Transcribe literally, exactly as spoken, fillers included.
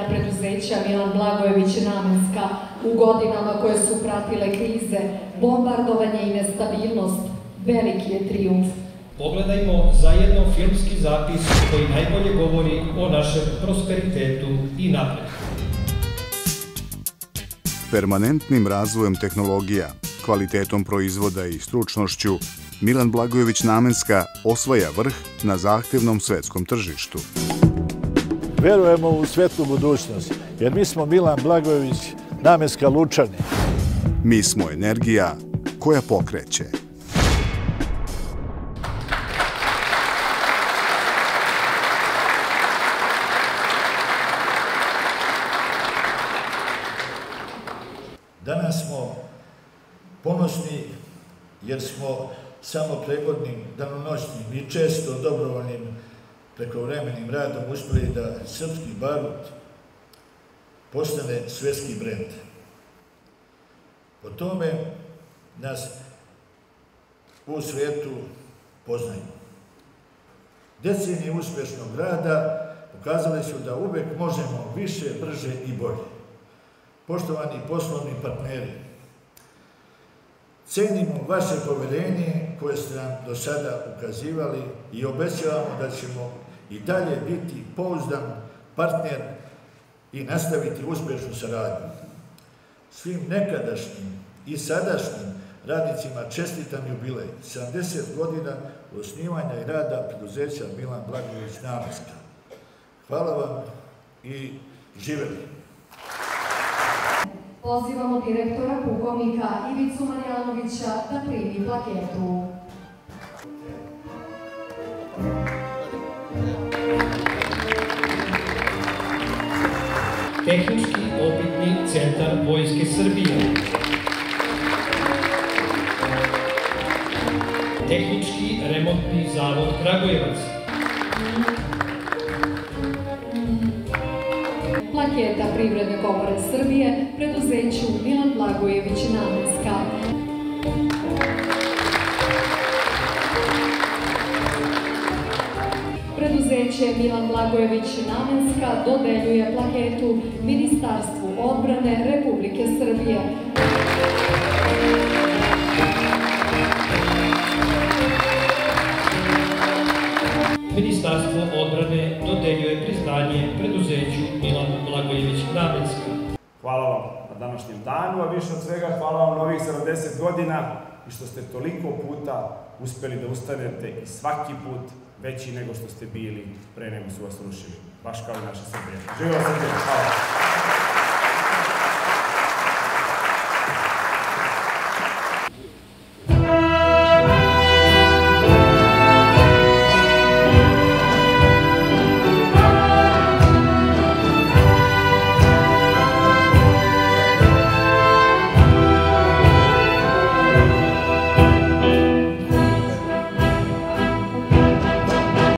poslovanja preduzeća Milan Blagojević Namenska u godinama koje su pratile krize, bombardovanje i nestabilnost, veliki je trijumf. Pogledajmo zajedno filmski zapis koji najbolje govori o našem prosperitetu i napretku. Permanentnim razvojem tehnologija, kvalitetom proizvoda i stručnošću, Milan Blagojević Namenska osvaja vrh na zahtevnom svetskom tržištu. Verujemo u svetlu budućnost, jer mi smo Milan Blagojević Namenska Lučani. Mi smo energija koja pokreće. Danas smo ponosni jer smo samo pregodnim, danonoćnim i često dobrovoljnim prekovremenim radom uspjeli da srpski barut postane svetski brend. Po tome nas u svijetu poznaju. Decenije uspješnog rada pokazali su da uvek možemo više, brže i bolje. Poštovani poslovni partneri, cenimo vaše poverenje koje ste nam do sada ukazivali i obećavamo da ćemo i dalje biti pouzdan partner i nastaviti uspješnu saradnju. Svim nekadašnjim i sadašnjim radnicima čestitam jubilej, sedamdeset godina osnivanja i rada preduzeća Milan Blagojević Namenska. Hvala vam i živeli! Pozivamo direktora pukovnika Ivicu Marjanovića da primi plaketu. Tehnički opitni centar Vojske Srbije. Tehnički remontni zavod Kragujevac. Plaketa Privredne komore Srbije preduzeću Milan Blagojević Namenska. Preduzeće Milan Blagojević Namenska dodeljuje plaketu Ministarstvu odbrane Republike Srbije. Ministarstvo odbrane dodeljuje priznanje preduzeću Milan Blagojević Namenska. Hvala vam na današnjem danu, a više od svega hvala vam na ovih sedamdeset godina i što ste toliko puta uspeli da ustanete i svaki put veći nego što ste bili pre nego su vas rušili. Baš kao i naša Srbija. Živjela Srbija! Hvala!